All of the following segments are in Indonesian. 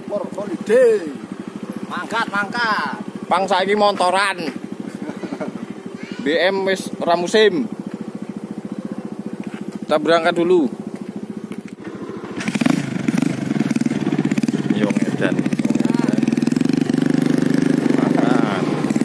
motor holiday. Mangkat, mangkat. Pang saiki montoran. BM wis ora musim. Kita berangkat dulu. Yo ngedan. Makan.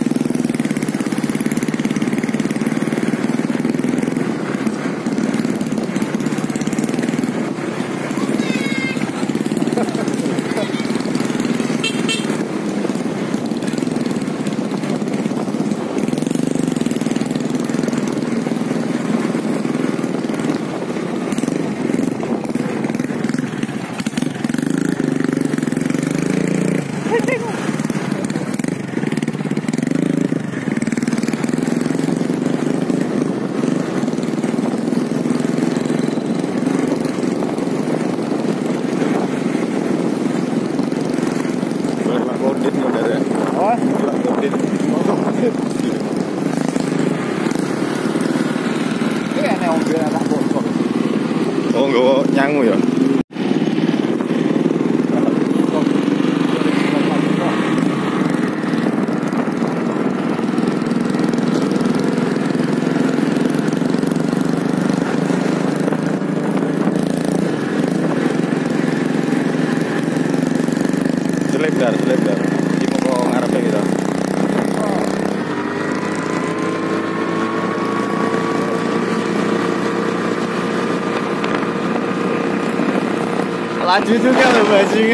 Oh, nggawa nyangu ya. Selebar. Iki mau ngarepe gitu. Laju juga loh bajingan.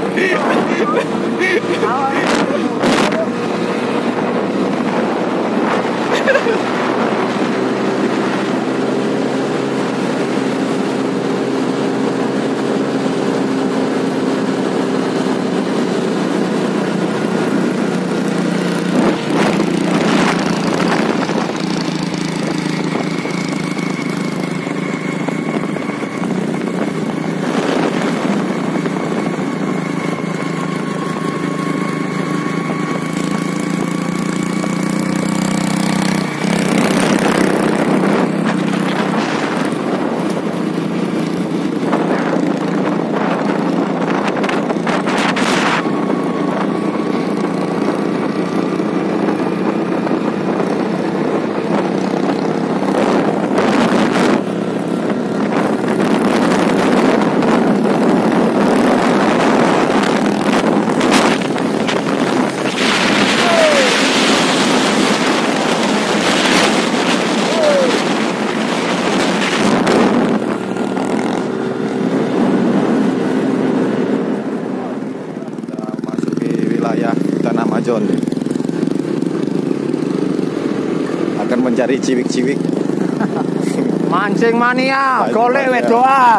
Amazon akan mencari ciwik-ciwik. Mancing mania, golek wedoan.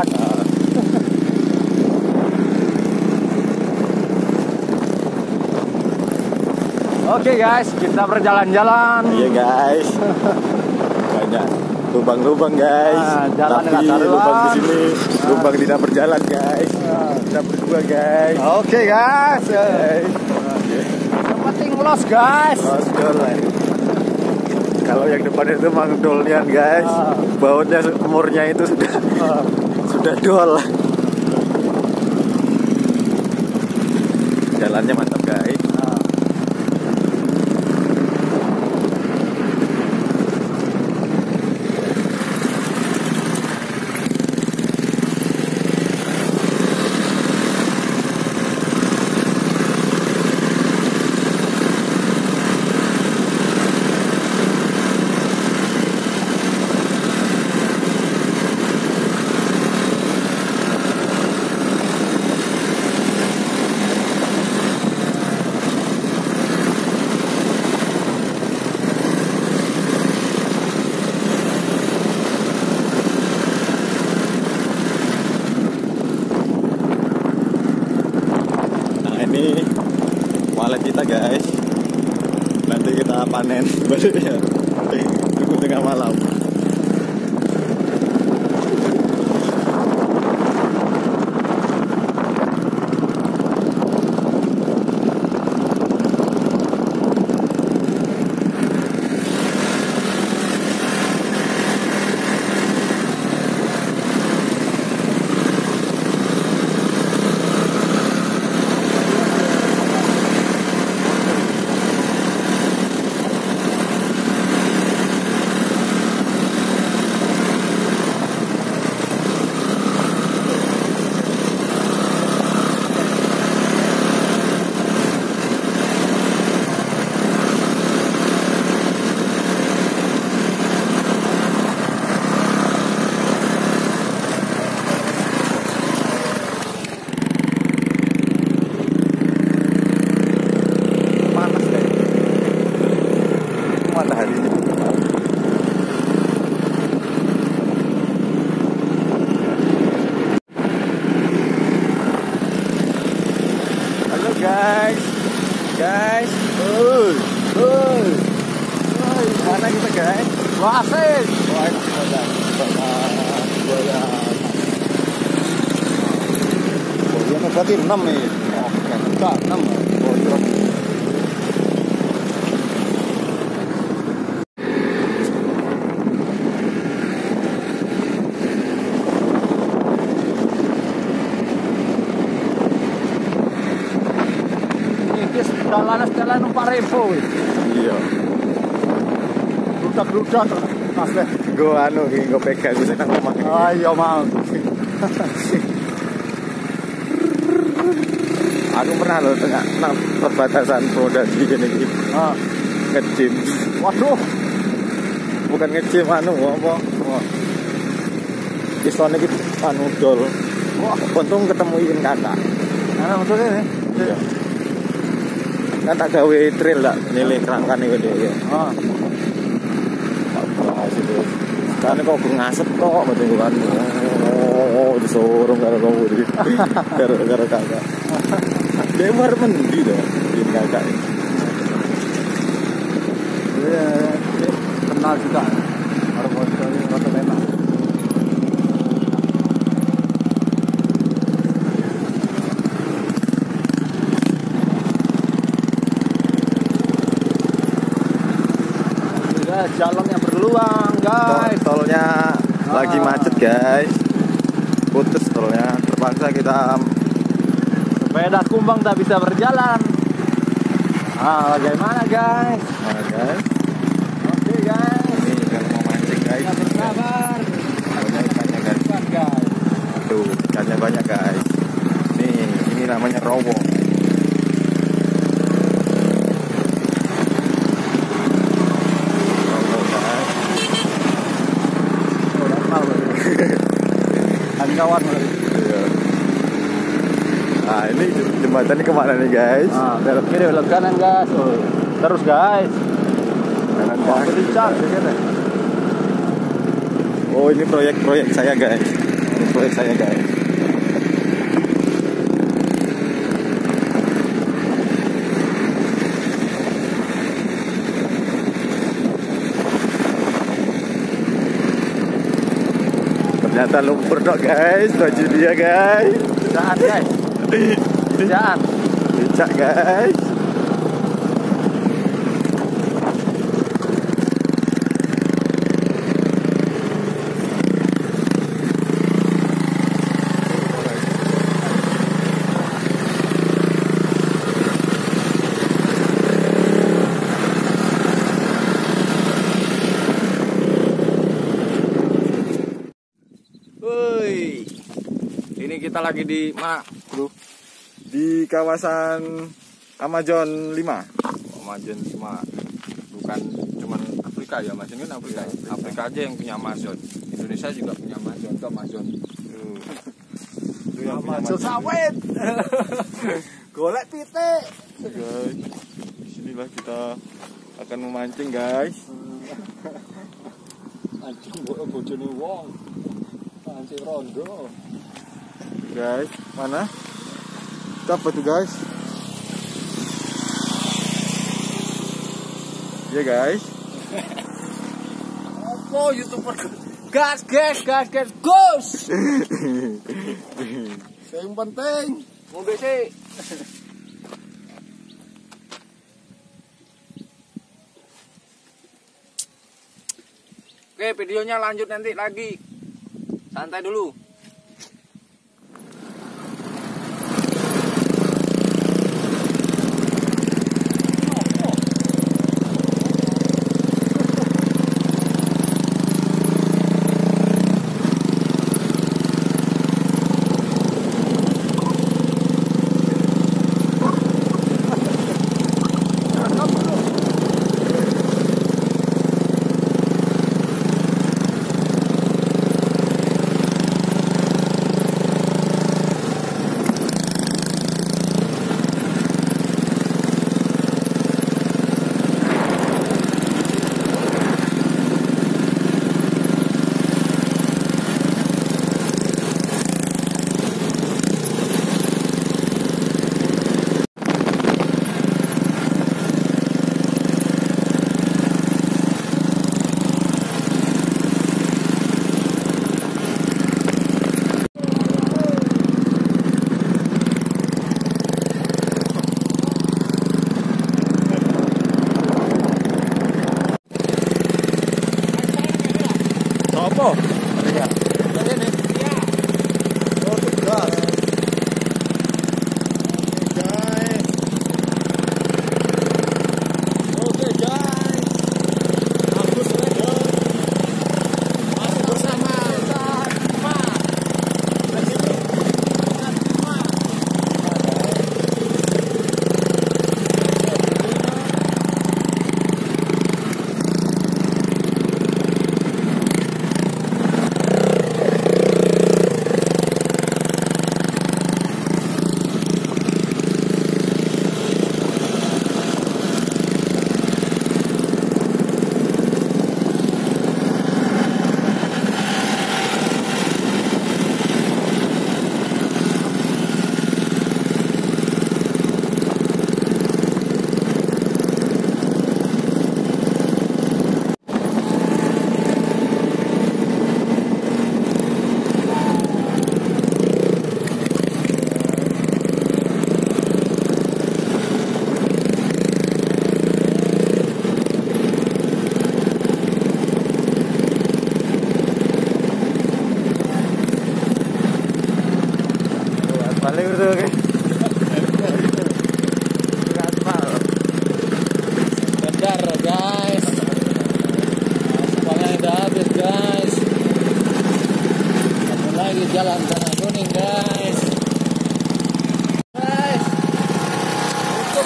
Oke guys, kita berjalan-jalan. Iya guys. Banyak lubang-lubang guys. Jalan tapi lubang di sini, lubang tidak berjalan guys. Kita berdua guys. Oke guys. Yang penting los guys. Los dol. Kalau yang depan itu mang dolnya guys. Bautnya umurnya itu sudah dol. Jalannya mantap guys. Ini walet kita guys, nanti kita panen baliknya tunggu tengah malam. guys. Guys. Mana kita guys? Wasit. Wah, ini oh, dia berarti 6 nih. Oh, enggak, 6. Oh, iya. Jalan 4.000 wis. Iya. Rudak-rudak Mas. Gue anu iki gue pegang gue senang omah. Ah iya mau. Aku pernah loh tengah nang perbatasan Purwodadi ini iki. Ah, Ngejim. waduh. Bukan ngejim anu apa? Wah. Isone iki anu dol. Wah, Untung ketemu Iin kakak. ana maksudnya nih. Iya. Kan tak gawe trail lah nilai kerangkan iki dia. Ah, Apa sih itu? Kan kok ngasep kok betul kan. Oh, disorong karo kamu iki. Karo kakak. Dia war mendi dah Iin kakak. iya, kenal juga. Harus bocor ini rata enak. Jalannya berluang guys. Tolnya lagi macet guys. Putus tolnya. Terpaksa kita Sepeda kumbang tak bisa berjalan. Ah, bagaimana guys? mana guys? Oke guys. Ini kalau mau mancing guys. Kita bersabar. Banyak ikannya guys. Cepat guys. Tuh ikannya banyak guys. Nih ini namanya rowo. Rowo guys. Oh, udah kenal berarti. Kawan berarti. Iya. Nah ini jembatan ini kemana nih guys? Ah, belok kiri, belok kanan guys. Oh, terus guys. Kanan Wah, kaki. kencang di sini. Oh ini proyek saya guys. Ini proyek saya guys. Ternyata lumpur dok guys, baju dia guys. Jangan guys. Jangan. Becak guys. Woi, ini kita lagi di mana, bro? Di kawasan Amazon 5. Amazon cuma bukan cuman Afrika ya, Amazon kan Afrika. Ya, Afrika. Afrika aja yang punya Amazon. Indonesia juga punya Amazon, tuh Amazon. Itu yang punya Amazon sawit. Golek pitik. guys. Disinilah kita akan memancing guys. Anjing bojone wong. Anjing rondo. Guys, mana? Itu apa tuh guys? Ya guys. Apa YouTuber gas. Yang penting mau besi. Oke, videonya lanjut nanti lagi. Santai dulu.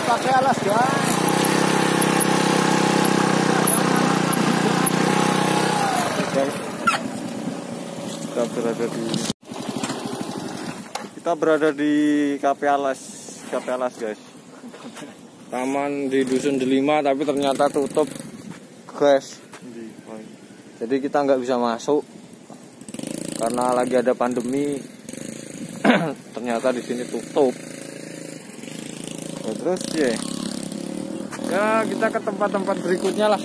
pakai alas guys. Kita berada di Cafe Alas guys. Taman di Dusun Delima tapi ternyata tutup guys. Jadi kita nggak bisa masuk karena lagi ada pandemi. Ternyata di sini tutup. Terus ya kita ke tempat-tempat berikutnya lah.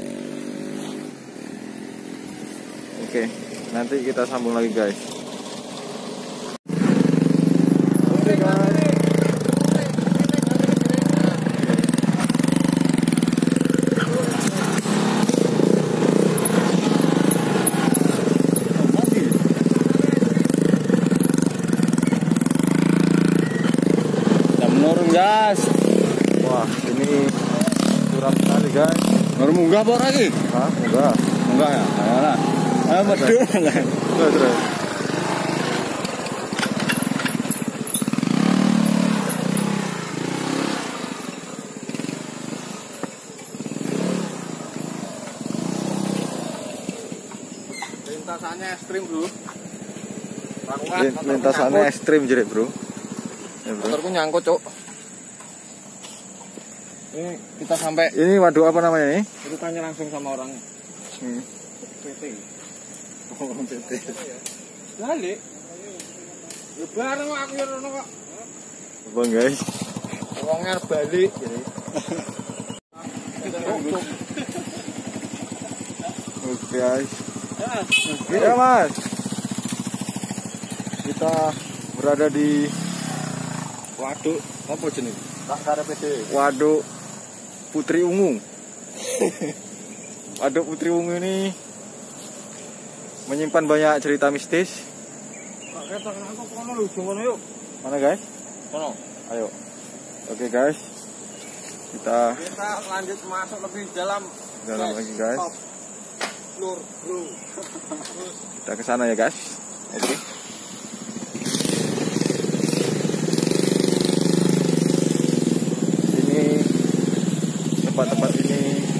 Oke, nanti kita sambung lagi guys. Oke guys. Gas. Wah, ini suram sekali guys. Baru munggah apa lagi? Hah? Enggak. Munggah ya? Ayolah. Ayo medu. Terus. Lintasannya ekstrim bro. Lintasannya ekstrim jadi bro. Ya, bro. Motorku nyangkut cok. Ini kita sampai. Ini waduk apa namanya ini? Itu tanya langsung sama orangnya. PT. Oh, PT. Balik. Bareng aku ya rono kok. Bang guys. Wongnya balik jadi. Oke guys. Ya mas. Kita berada di Waduk apa jenis? Tak karepet. Waduk Putri Ungu. Waduk Putri Ungu ini menyimpan banyak cerita mistis. Mana guys? Kono. Ayo. Oke guys. Kita lanjut masuk lebih dalam lagi guys. Lur, bro. Kita ke sana ya guys. Oke. Ini tempat-tempat ini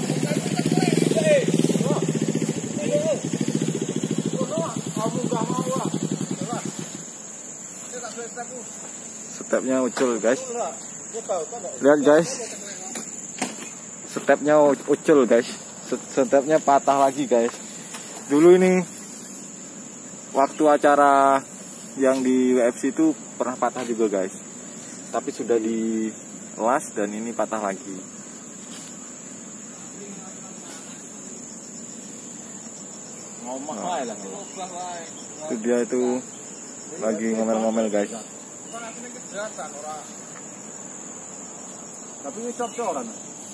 stepnya ucul guys. Lihat guys, stepnya ucul guys, stepnya patah lagi guys. Dulu ini waktu acara yang di WFC itu pernah patah juga guys, tapi sudah dielas dan ini patah lagi. Nah, itu dia itu lagi ngomel-ngomel guys. Tapi ini cocok orang.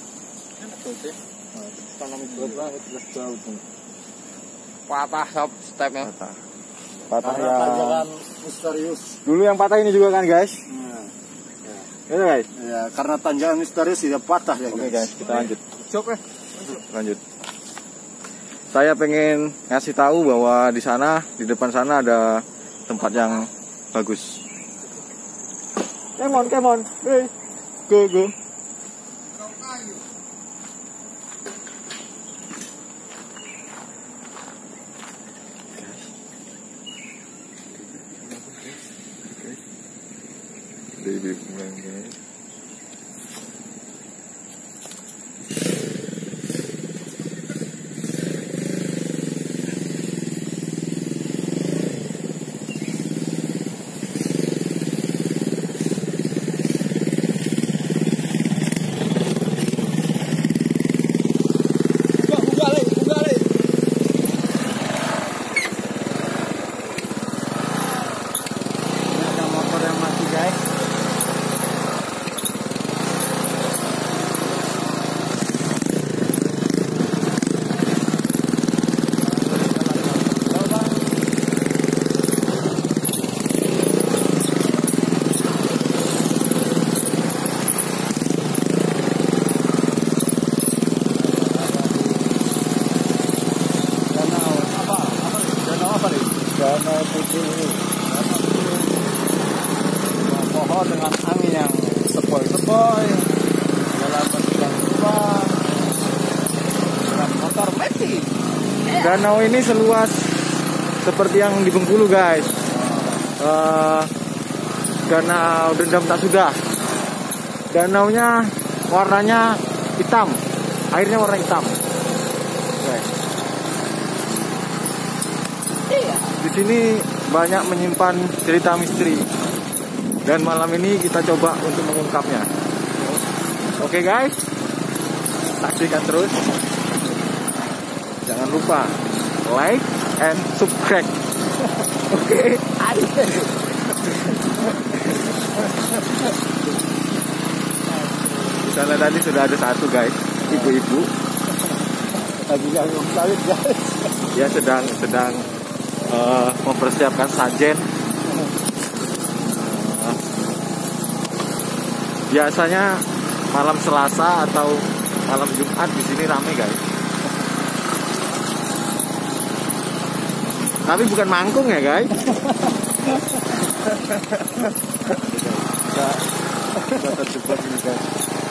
Patah stepnya. Patah yang misterius. dulu yang patah ini juga kan guys. Ya guys. Ya, karena tanjakan misterius tidak patah ya guys. Oke guys, kita lanjut. Coba. Lanjut. Saya pengen ngasih tahu bahwa di sana, di depan sana ada tempat yang bagus. Come on, hey, go. Baby, guys. Danau ini seluas seperti yang di Bengkulu guys. Danau Dendam Tak Sudah. Danaunya warnanya hitam, airnya warna hitam. Di sini banyak menyimpan cerita misteri. Dan malam ini kita coba untuk mengungkapnya. Oke guys, saksikan terus. Jangan lupa like and subscribe. Oke. Di sana tadi sudah ada satu guys, ibu-ibu. Lagi nganggung sawit guys. Ya sedang mempersiapkan sajen. Biasanya malam Selasa atau malam Jumat di sini ramai guys. Tapi bukan mangkung ya guys. Kita terjebak ini guys.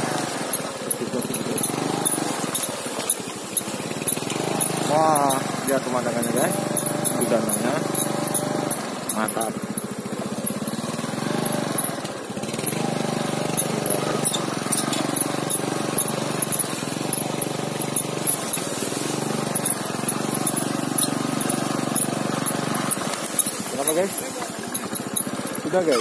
Wah, lihat pemandangannya guys. Di danaunya mantap. Kenapa guys? Sudah guys?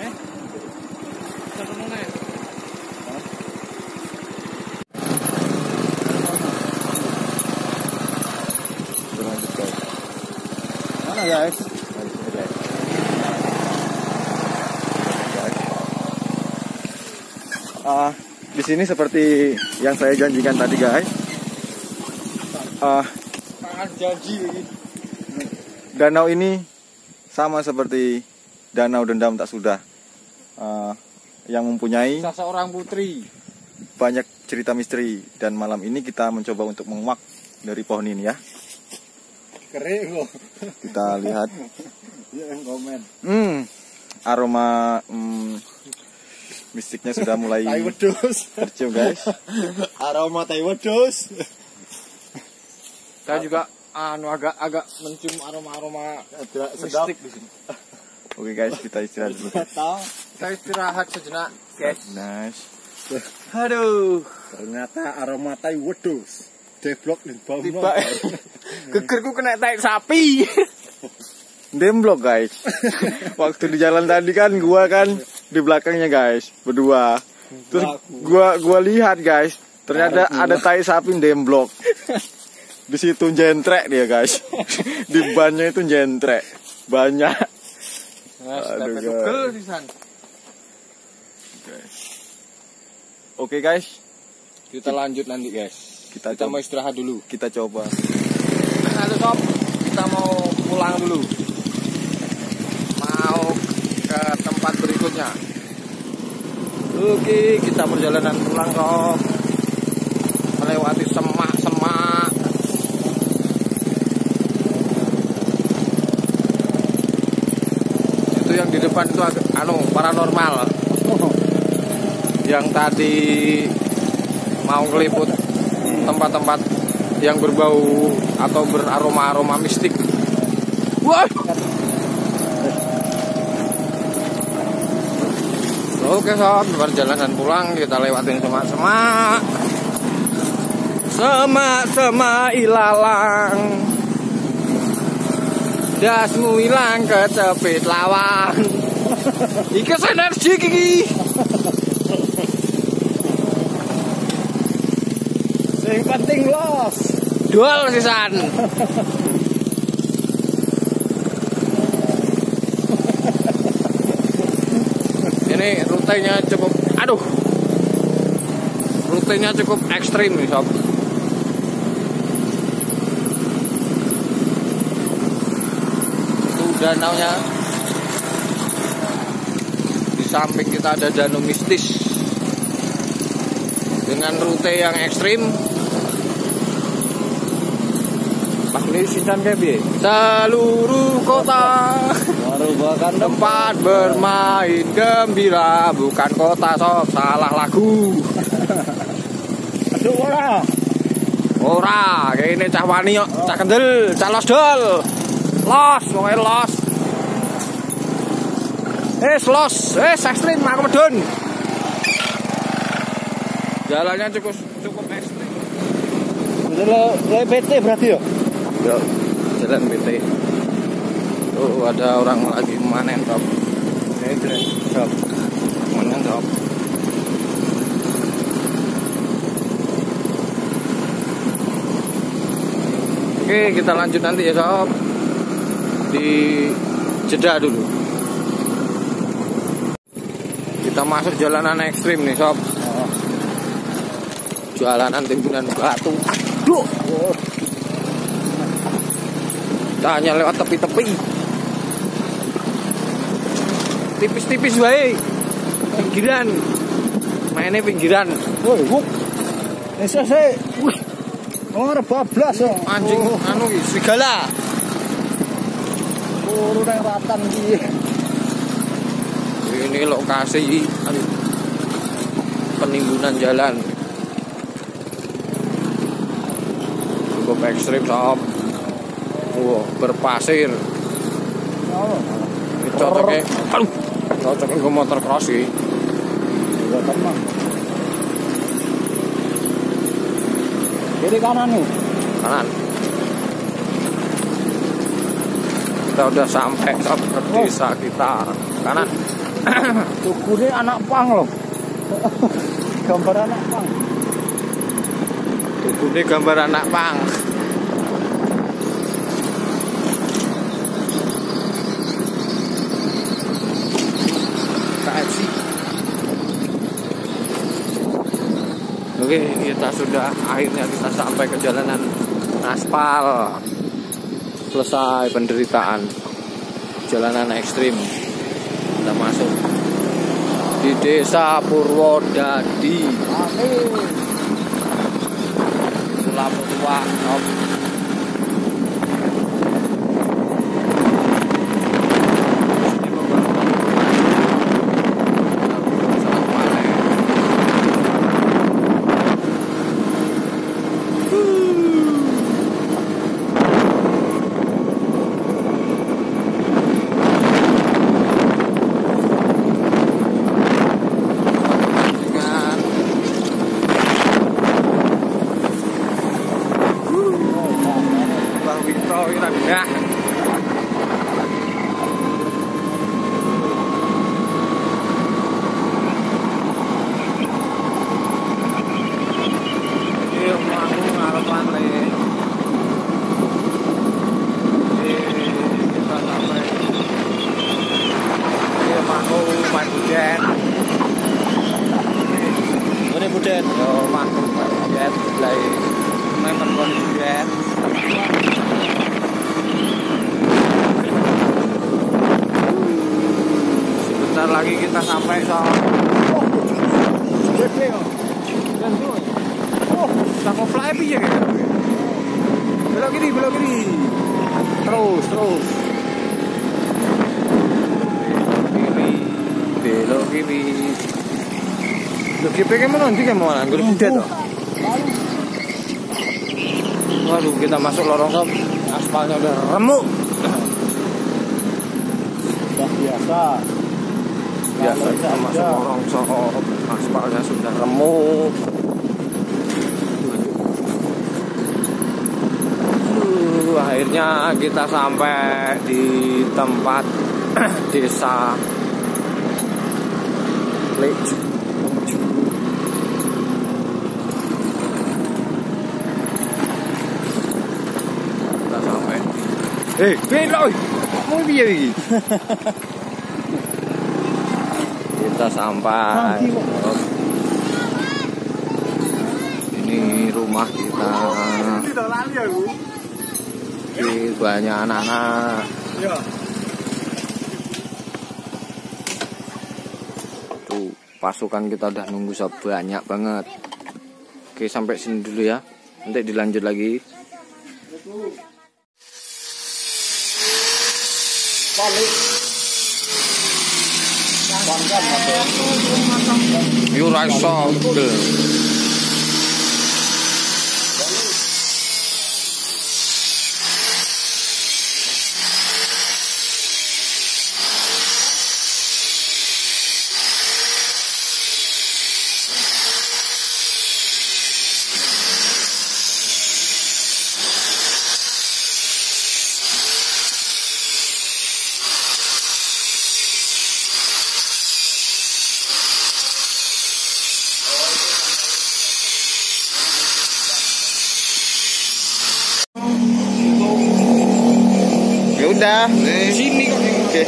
Berlanjut guys. Mana guys? Di sini seperti yang saya janjikan tadi guys. Tangan janji ini. Danau ini sama seperti Danau Dendam Tak Sudah, yang mempunyai Seorang putri. banyak cerita misteri. Dan malam ini kita mencoba untuk menguak dari pohon ini ya. Keren kok. Kita lihat. Ya yang komen. Aroma mistiknya sudah mulai Tai wedhus. tercium guys. Aroma tai wedhus. Saya juga agak mencium aroma mistik di sini. Oke guys, kita istirahat dulu. Kita istirahat sejenak, guys. Nice. Aduh, ternyata aroma tai wedhus. Deblok di bawah. Tiba gegerku kena tai sapi. Demblok guys. Waktu di jalan tadi kan gua kan di belakangnya guys, berdua. Terus gua lihat guys, ternyata ada tai sapi demblok. Di situ jentrek dia guys. Di bannya itu jentrek. Banyak. Aduh guys. Oke guys, Kita lanjut nanti guys. kita Mau istirahat dulu. Kita coba. Halo sob, kita mau pulang dulu. Mau ke tempat berikutnya. Oke, kita perjalanan pulang sob. Melewati semak-semak. Itu yang di depan itu paranormal. Yang tadi mau ngeliput tempat-tempat yang berbau atau beraroma-aroma mistik. Wah. Oke sob, perjalanan pulang kita lewatin semak-semak. Semak-semak ilalang. Dasmu hilang kecepit lawang. Iki energi gigi. Yang penting los. Dual sisan. Ini rutenya cukup, rutenya cukup ekstrim nih sob. Itu danaunya. Di samping kita ada danau mistis dengan rute yang ekstrim. Ini sincan kebi. Seluruh kota Merupakan tempat bermain gembira, bukan kota sob, salah lagu. Aduh ora. Ora, kene cah wani kok, cah kendel, cah los dol. Los, pokoke los. Los, ekstrim aku medun. Jalannya cukup ekstrim. Lo PT berarti ya? Yo, jalan PT. Tuh ada orang lagi manen Rob. Rob. Manen Rob. Oke, kita lanjut nanti ya Sob. Di jeda dulu. Kita masuk jalanan ekstrim nih Sob. Jalanan timbunan batu. Aduh. Kita hanya lewat tepi-tepi. Tipis-tipis baik. Pinggiran. Mainnya pinggiran. Woi, saya. Wih. Ora bablas yo. Anjing anu iki serigala. Turu nang ratan iki. Ini lokasi penimbunan jalan. Cukup ekstrim Sob. Wah, berpasir. Ini cocoknya, cocoknya ke motor cross sih. Ya tenang. Kiri kanan nih. Kanan. Kita udah sampai Sob ke desa kita. Kanan. Tukune anak pang loh. Gambar anak pang. Tukune gambar anak pang. KFC. Oke, kita sudah akhirnya kita sampai ke jalanan aspal. Selesai penderitaan jalanan ekstrim. Kita masuk di desa Purwodadi. Selamat tua. Buden, yo mangkuk Buden, lagi main perempuan Buden. Sebentar lagi kita sampai soal. Sama fly piye ya? Belok kiri, terus. Belok kiri. Loh, GP mana nanti kayak mau anggur gede toh? Waduh, kita masuk lorong Sob. Aspalnya udah remuk. Sudah biasa. Kita masuk lorong Sob. Aspalnya sudah remuk. Akhirnya kita sampai di tempat desa Leju. Belok. Mau piye iki? Kita sampai. Ini rumah kita. Ini banyak anak-anak. Tuh, pasukan kita udah nunggu Sob, banyak banget. Oke, sampai sini dulu ya. Nanti dilanjut lagi. Yo ra iso. ya. Di sini kok. Oke.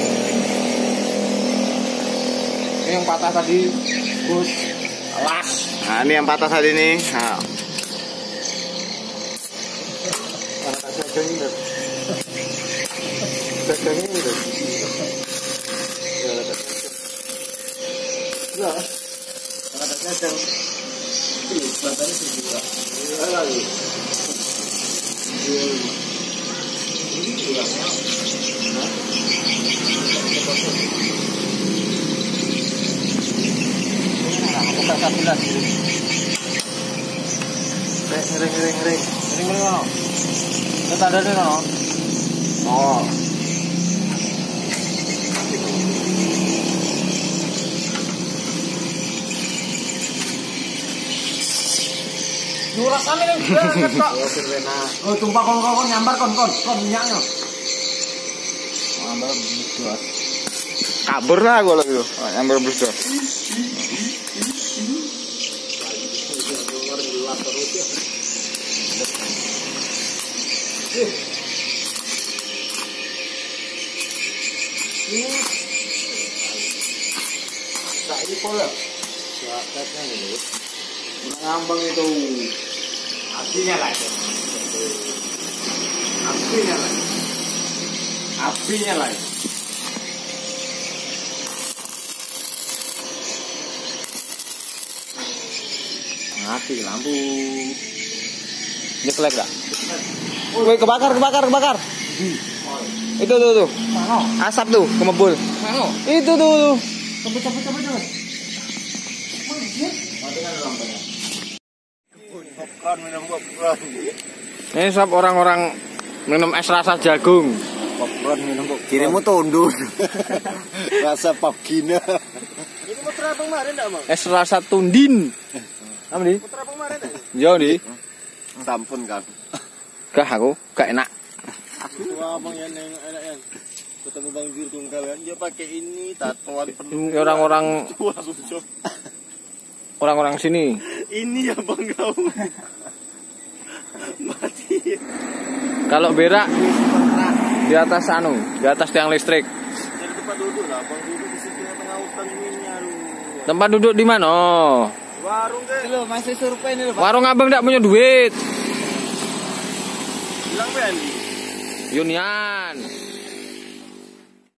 Ini yang patah tadi, Gus. Alas. Nah, ini yang patah tadi nih. Nah. Oh. Rasane ning ketok. Oh, tumpah kon nyambar kon minyaknya. Nyambar berdua. Kabur lah gua lagi tuh. Nyamber berdua. Saiki pola. Sakatnya ini. Ngambang itu. Apinya lah. Apinya lah. Mati lampu. Nyeklek enggak? Woi, kebakar. Itu tuh. Mana? Asap tuh, kemebul. Mana? Itu tuh. Cepet. Popcorn minum popcorn. Ini sop orang-orang minum es rasa jagung. Popcorn minum popcorn. Kirimu tunduk. Rasa popgina. Ini mau terapung kemarin enggak, Bang? Es rasa tundin. Apa nih? Mau terapung kemarin enggak? Jauh di. Sampun kan. Gak aku, gak enak. Wah, Bang yang enak ya. Ketemu Bang Bir Tunggal kan dia pakai ini tatoan penuh. Ini orang-orang Wah, susah. orang-orang sini. Ini ya Bang kau. Mati. Kalau berak di atas di atas tiang listrik. Jadi tempat duduk lah, Bang duduk di situ tengah hutan ininya lu. Tempat duduk di mana? Warung deh. Lo masih survei nih, Bang. Warung abang tidak punya duit. Bilang Ben. Yunian.